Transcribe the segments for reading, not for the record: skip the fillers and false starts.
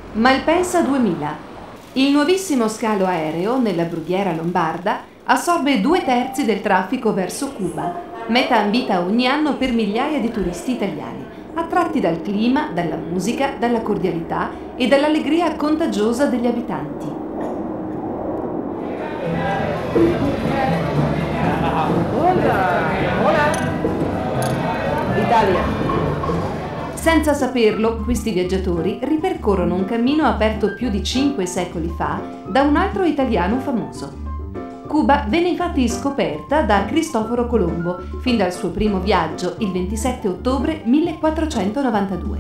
Malpensa 2000. Il nuovissimo scalo aereo nella brughiera lombarda assorbe 2/3 del traffico verso Cuba, meta ambita ogni anno per migliaia di turisti italiani, attratti dal clima, dalla musica, dalla cordialità e dall'allegria contagiosa degli abitanti. Italia. Senza saperlo, questi viaggiatori ripercorrono un cammino aperto più di 5 secoli fa da un altro italiano famoso. Cuba venne infatti scoperta da Cristoforo Colombo fin dal suo primo viaggio il 27 ottobre 1492.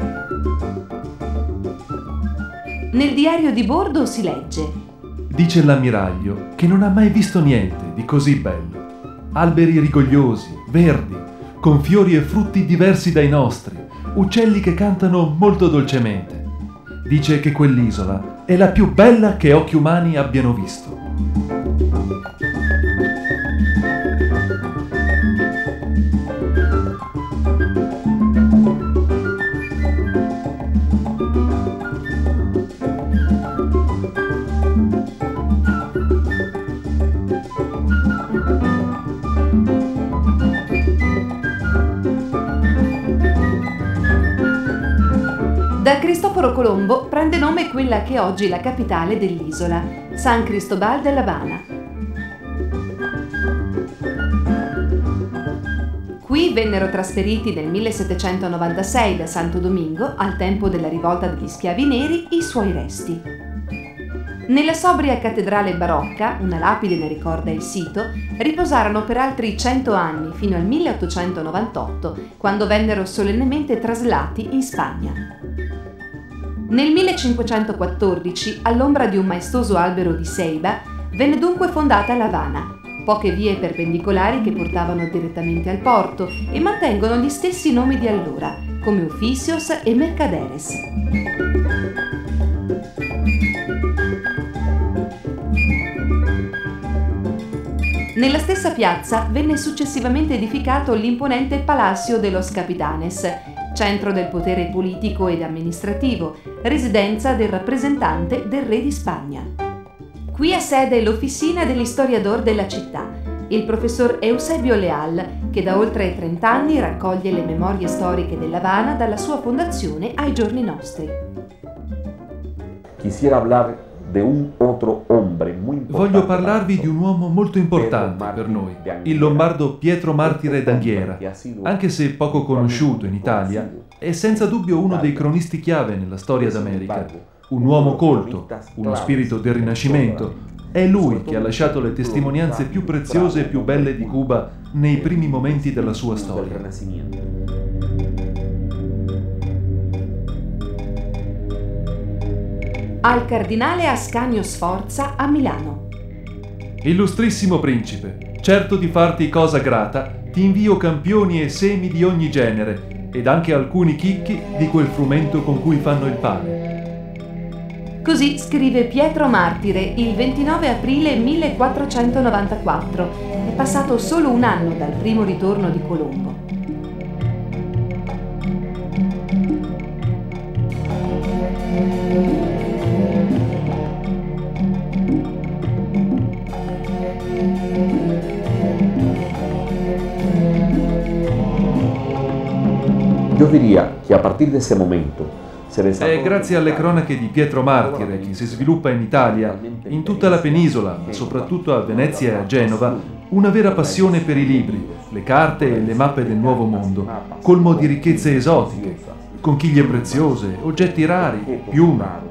Nel diario di bordo si legge: Dice l'ammiraglio che non ha mai visto niente di così bello. Alberi rigogliosi, verdi, con fiori e frutti diversi dai nostri, uccelli che cantano molto dolcemente. Dice che quell'isola è la più bella che occhi umani abbiano visto. Da Cristoforo Colombo prende nome quella che è oggi la capitale dell'isola, San Cristóbal de La Habana. Qui vennero trasferiti nel 1796 da Santo Domingo, al tempo della rivolta degli schiavi neri, i suoi resti. Nella sobria cattedrale barocca, una lapide ne ricorda il sito, riposarono per altri 100 anni, fino al 1898, quando vennero solennemente traslati in Spagna. Nel 1514, all'ombra di un maestoso albero di Ceiba, venne dunque fondata l'Havana, poche vie perpendicolari che portavano direttamente al porto e mantengono gli stessi nomi di allora, come Oficios e Mercaderes. Nella stessa piazza venne successivamente edificato l'imponente Palacio de los Capitanes, centro del potere politico ed amministrativo, residenza del rappresentante del re di Spagna. Qui ha sede l'Officina dell'Historiador della città, il professor Eusebio Leal, che da oltre 30 anni raccoglie le memorie storiche dell'Havana dalla sua fondazione ai giorni nostri. Quisiera hablar de un otro hombre muy importante. Voglio parlarvi di un uomo molto importante per noi, il lombardo Pietro Martire d'Anghiera. Anche se poco conosciuto in Italia, è senza dubbio uno dei cronisti chiave nella storia d'America. Un uomo colto, uno spirito del Rinascimento. È lui che ha lasciato le testimonianze più preziose e più belle di Cuba nei primi momenti della sua storia. Al cardinale Ascanio Sforza a Milano. Illustrissimo principe, certo di farti cosa grata, ti invio campioni e semi di ogni genere, ed anche alcuni chicchi di quel frumento con cui fanno il pane. Così scrive Pietro Martire il 29 aprile 1494. È passato solo un anno dal primo ritorno di Colombo. Yo diría que a partir de ese momento È grazie alle cronache di Pietro Martire che si sviluppa in Italia, in tutta la penisola, ma soprattutto a Venezia e a Genova, una vera passione per i libri, le carte e le mappe del Nuovo Mondo, colmo di ricchezze esotiche, conchiglie preziose, oggetti rari, piume.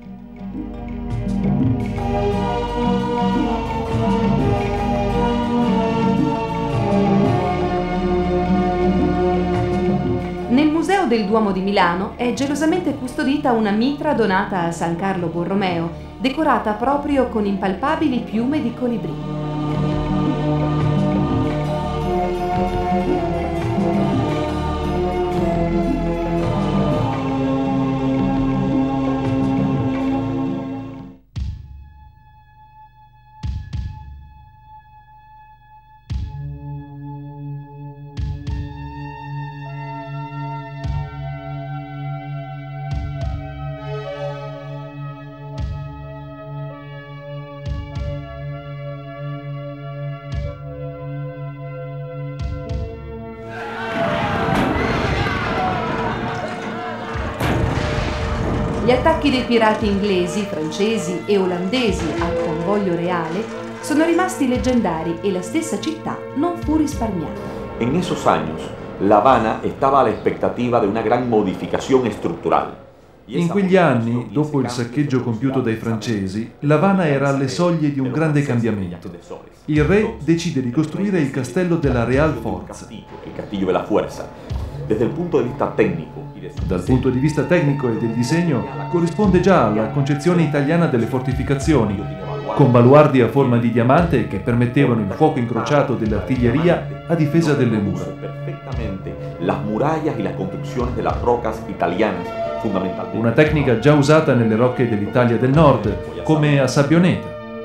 Nel Museo del Duomo di Milano è gelosamente custodita una mitra donata a San Carlo Borromeo, decorata proprio con impalpabili piume di colibrì. Gli attacchi dei pirati inglesi, francesi e olandesi al convoglio reale sono rimasti leggendari e la stessa città non fu risparmiata. En esos años, La Habana estaba a la expectativa de una gran modificación estructural. In quegli anni, dopo il saccheggio compiuto dai francesi, L'Havana era alle soglie di un grande cambiamento. Il re decide di costruire il castello della Real Forza. Il Castillo della Fuerza. Desde el punto de vista técnico. Dal punto di vista tecnico e del disegno, corrisponde già alla concezione italiana delle fortificazioni, con baluardi a forma di diamante che permettevano il fuoco incrociato dell'artiglieria a difesa delle mura. Perfectamente las murallas y las construcciones de las rocas italianas, fundamentalmente. Una tecnica già usata nelle rocche dell'Italia del Nord, come a Sabbioneta.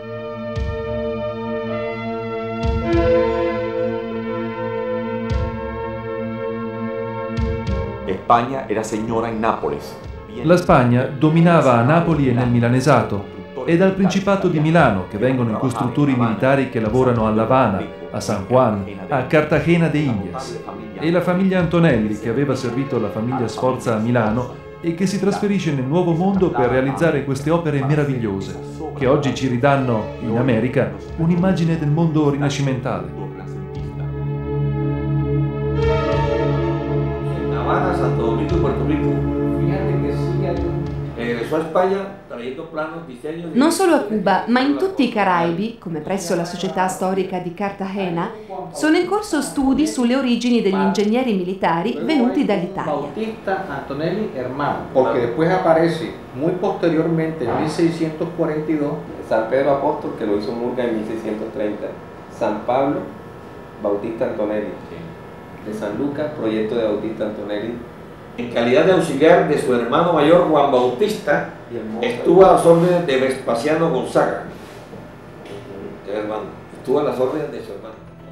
España era señora en Nápoles. La Spagna dominava a Napoli e nel Milanesato. È dal Principato di Milano che vengono i costruttori militari che lavorano a L'Havana, a San Juan, a Cartagena de Indias. E la famiglia Antonelli, che aveva servito la famiglia Sforza a Milano e che si trasferisce nel Nuovo Mondo per realizzare queste opere meravigliose, che oggi ci ridanno, in America, un'immagine del mondo rinascimentale. Habana, Santo Domingo y Puerto Rico. Fíjate que sí regresó a España trayendo planos, diseños. Non solo a Cuba, ma in tutti i Caraibi, come presso la Società Storica di Cartagena, sono in corso studi sulle origini degli ingegneri militari venuti dall'Italia. Bautista Antonelli hermano, porque después aparece muy posteriormente en 1642 San Pedro Apóstol, que lo hizo Murga en 1630, San Pablo, Bautista Antonelli, de San Lucas, proyecto de Bautista Antonelli. en calidad de auxiliar de su hermano mayor Juan Bautista, estuvo a las órdenes de Vespasiano Gonzaga. Hermano, estuvo a las órdenes de su hermano.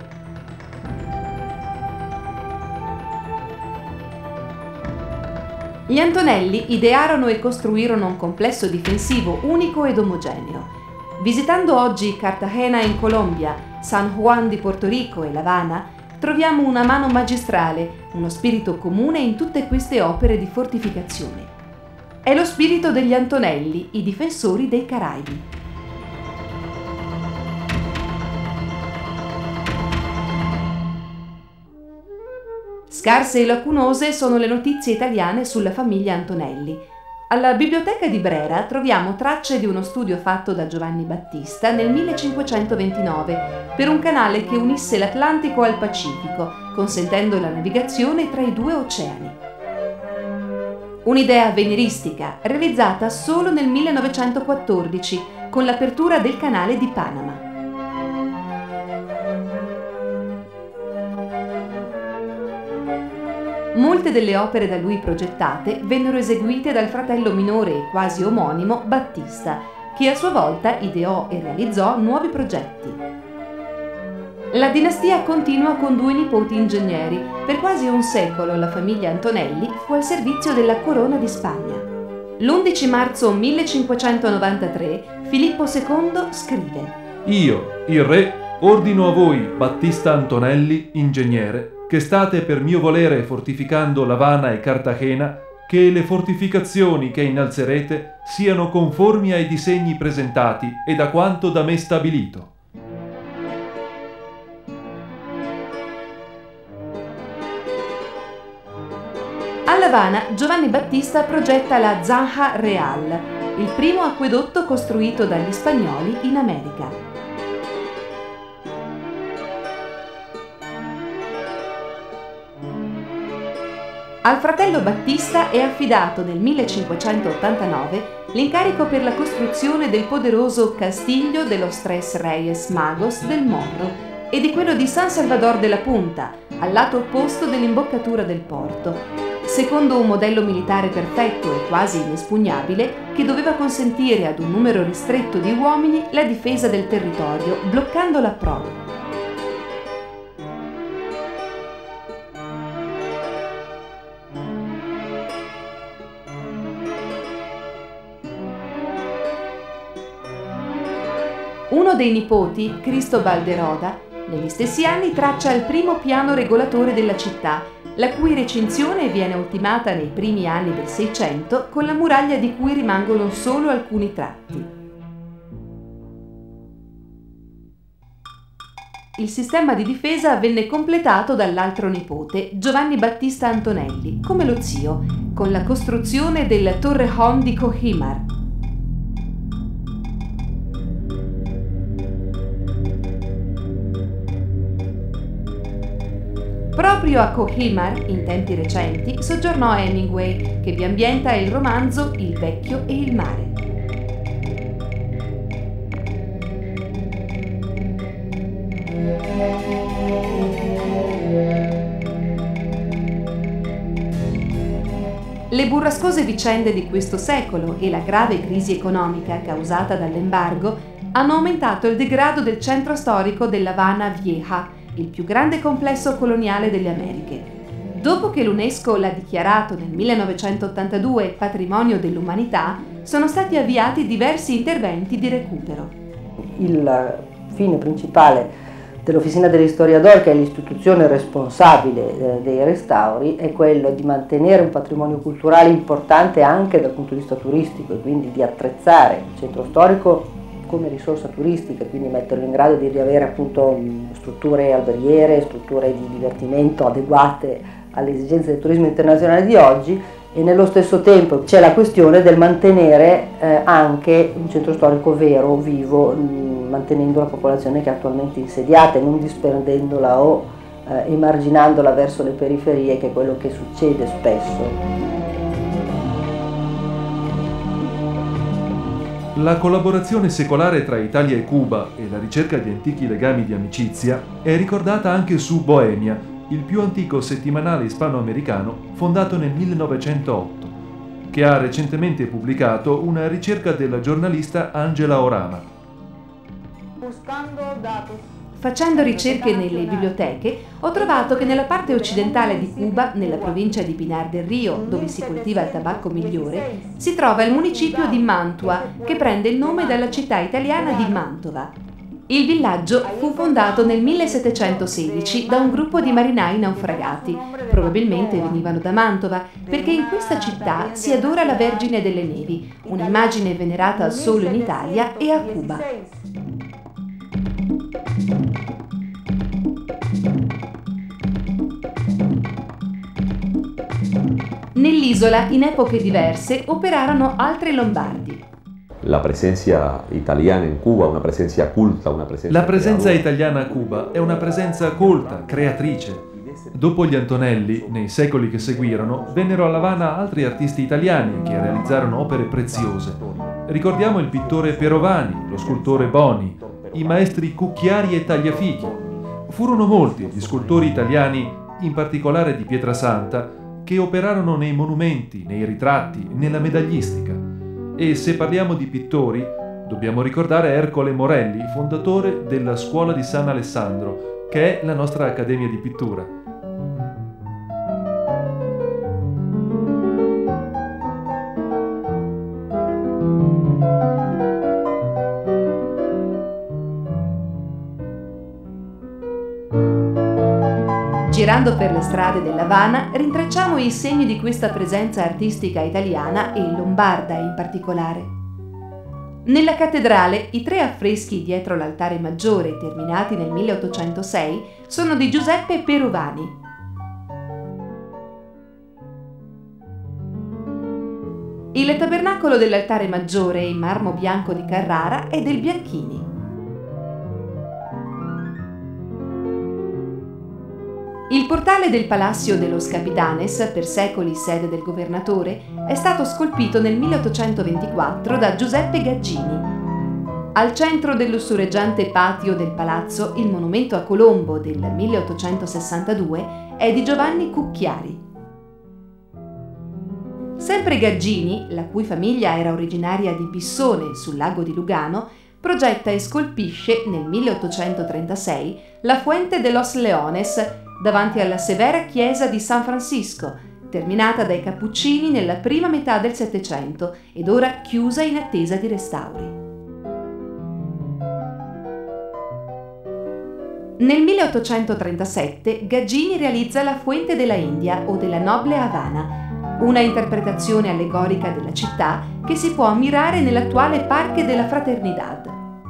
Gli Antonelli idearono e costruirono un complesso difensivo unico ed omogeneo. Visitando oggi Cartagena in Colombia, San Juan di Porto Rico e L'Havana, troviamo una mano magistrale, uno spirito comune in tutte queste opere di fortificazione. È lo spirito degli Antonelli, i difensori dei Caraibi. Scarse e lacunose sono le notizie italiane sulla famiglia Antonelli. Alla Biblioteca di Brera troviamo tracce di uno studio fatto da Giovanni Battista nel 1529 per un canale che unisse l'Atlantico al Pacifico, consentendo la navigazione tra i due oceani. Un'idea avveniristica realizzata solo nel 1914 con l'apertura del canale di Panama. Molte delle opere da lui progettate vennero eseguite dal fratello minore e quasi omonimo Battista, che a sua volta ideò e realizzò nuovi progetti. La dinastia continua con due nipoti ingegneri. Per quasi un secolo la famiglia Antonelli fu al servizio della Corona di Spagna. L'11 marzo 1593 Filippo II scrive: Io, il re, ordino a voi, Battista Antonelli, ingegnere, che state per mio volere fortificando L'Havana e Cartagena, che le fortificazioni che innalzerete siano conformi ai disegni presentati e da quanto da me stabilito. A L'Havana Giovanni Battista progetta la Zanja Real, il primo acquedotto costruito dagli spagnoli in America. Al fratello Battista è affidato nel 1589 l'incarico per la costruzione del poderoso Castillo de los Tres Reyes Magos del Morro e di quello di San Salvador de la Punta, al lato opposto dell'imboccatura del porto, secondo un modello militare perfetto e quasi inespugnabile che doveva consentire ad un numero ristretto di uomini la difesa del territorio, bloccando l'approdo. Uno dei nipoti, Cristóbal de Roda, negli stessi anni traccia il primo piano regolatore della città, la cui recinzione viene ultimata nei primi anni del Seicento con la muraglia di cui rimangono solo alcuni tratti. Il sistema di difesa venne completato dall'altro nipote, Giovanni Battista Antonelli, come lo zio, con la costruzione del Torreón di Cojímar. Proprio a Cojímar, in tempi recenti, soggiornò Hemingway, che vi ambienta il romanzo Il vecchio e il mare. Le burrascose vicende di questo secolo e la grave crisi economica causata dall'embargo hanno aumentato il degrado del centro storico dell'Havana Vieja, il più grande complesso coloniale delle Americhe. Dopo che l'UNESCO l'ha dichiarato nel 1982 patrimonio dell'umanità, sono stati avviati diversi interventi di recupero. Il fine principale dell'Oficina degli Historiador, che è l'istituzione responsabile dei restauri, è quello di mantenere un patrimonio culturale importante anche dal punto di vista turistico e quindi di attrezzare il centro storico come risorsa turistica, quindi metterlo in grado di riavere appunto strutture alberghiere, strutture di divertimento adeguate alle esigenze del turismo internazionale di oggi, e nello stesso tempo c'è la questione del mantenere anche un centro storico vero, vivo, mantenendo la popolazione che è attualmente insediata e non disperdendola o emarginandola verso le periferie, che è quello che succede spesso. La collaborazione secolare tra Italia e Cuba e la ricerca di antichi legami di amicizia è ricordata anche su Bohemia, il più antico settimanale ispanoamericano fondato nel 1908, che ha recentemente pubblicato una ricerca della giornalista Angela Orama. Facendo ricerche nelle biblioteche, ho trovato che nella parte occidentale di Cuba, nella provincia di Pinar del Río, dove si coltiva il tabacco migliore, si trova il municipio di Mantua, che prende il nome dalla città italiana di Mantova. Il villaggio fu fondato nel 1716 da un gruppo di marinai naufragati, probabilmente venivano da Mantova, perché in questa città si adora la Vergine delle Nevi, un'immagine venerata solo in Italia e a Cuba. Nell'isola, in epoche diverse, operarono altri lombardi. La presenza italiana in Cuba, una presenza culta, una presenza... La presenza italiana a Cuba è una presenza colta, creatrice. Dopo gli Antonelli, nei secoli che seguirono, vennero a L'Havana altri artisti italiani che realizzarono opere preziose. Ricordiamo il pittore Perovani, lo scultore Boni, i maestri Cucchiari e Tagliafichi. Furono molti gli scultori italiani, in particolare di Pietrasanta, che operarono nei monumenti, nei ritratti, nella medagliistica. E se parliamo di pittori, dobbiamo ricordare Ercole Morelli, fondatore della Scuola di San Alessandro, che è la nostra accademia di pittura. Girando per le strade dell'Havana, rintracciamo i segni di questa presenza artistica italiana e lombarda in particolare. Nella cattedrale, i 3 affreschi dietro l'altare maggiore, terminati nel 1806, sono di Giuseppe Perovani. Il tabernacolo dell'altare maggiore in marmo bianco di Carrara è del Bianchini. Il portale del Palacio de los Capitanes, per secoli sede del governatore, è stato scolpito nel 1824 da Giuseppe Gaggini. Al centro del lussureggiante patio del palazzo, il monumento a Colombo del 1862 è di Giovanni Cucchiari. Sempre Gaggini, la cui famiglia era originaria di Bissone, sul lago di Lugano, progetta e scolpisce nel 1836 la Fuente de los Leones davanti alla severa chiesa di San Francisco, terminata dai Cappuccini nella prima metà del Settecento ed ora chiusa in attesa di restauri. Nel 1837 Gaggini realizza La Fuente de la India o della Noble Havana, una interpretazione allegorica della città che si può ammirare nell'attuale Parque de la Fraternidad.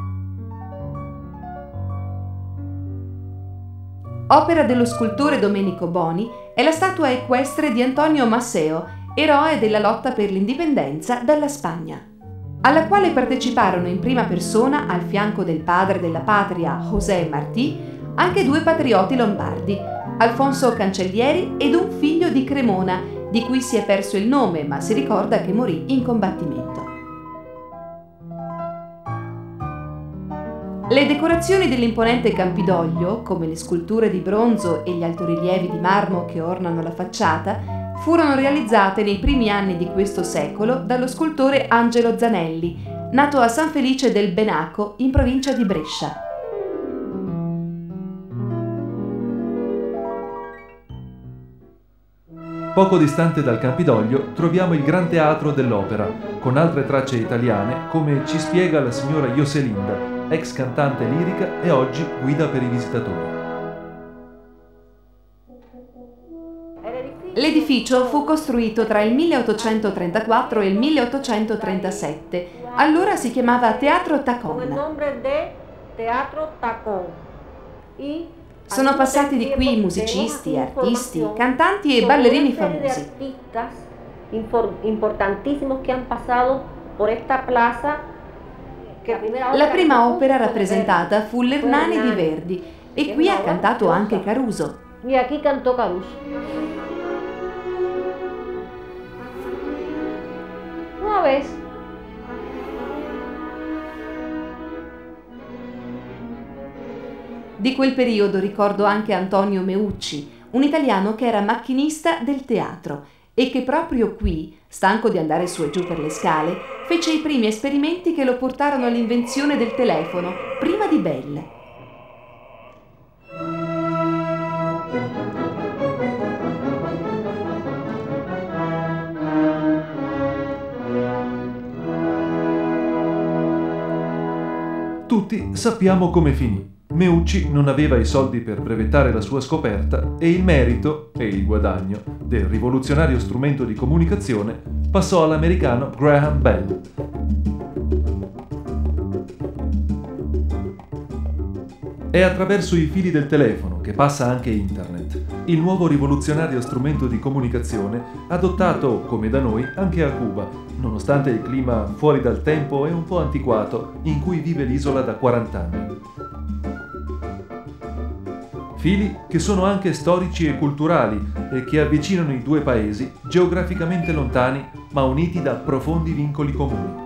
Opera dello scultore Domenico Boni è la statua equestre di Antonio Maceo, eroe della lotta per l'indipendenza dalla Spagna, alla quale parteciparono in prima persona, al fianco del padre della patria José Martí, anche due patrioti lombardi, Alfonso Cancellieri ed un figlio di Cremona, di cui si è perso il nome, ma si ricorda che morì in combattimento. Le decorazioni dell'imponente Campidoglio, come le sculture di bronzo e gli altorilievi di marmo che ornano la facciata, furono realizzate nei primi anni di questo secolo dallo scultore Angelo Zanelli, nato a San Felice del Benaco, in provincia di Brescia. Poco distante dal Campidoglio troviamo il Gran Teatro dell'Opera, con altre tracce italiane, come ci spiega la signora Joselinda, ex cantante lirica e oggi guida per i visitatori. L'edificio fu costruito tra il 1834 e il 1837. Allora si chiamava Teatro Tacón. Sono passati di qui musicisti, artisti, cantanti e ballerini famosi. La prima opera rappresentata fu l'Hernani di Verdi e qui ha cantato anche Caruso. E aquí cantó Caruso. Una vez Di quel periodo ricordo anche Antonio Meucci, un italiano che era macchinista del teatro e che proprio qui, stanco di andare su e giù per le scale, fece i primi esperimenti che lo portarono all'invenzione del telefono, prima di Bell. Tutti sappiamo come finì. Meucci non aveva i soldi per brevettare la sua scoperta e il merito e il guadagno del rivoluzionario strumento di comunicazione passò all'americano Graham Bell. È attraverso i fili del telefono che passa anche Internet, il nuovo rivoluzionario strumento di comunicazione adottato, come da noi, anche a Cuba, nonostante il clima fuori dal tempo e un po' antiquato in cui vive l'isola da 40 anni. Fili che sono anche storici e culturali e che avvicinano i due paesi geograficamente lontani ma uniti da profondi vincoli comuni.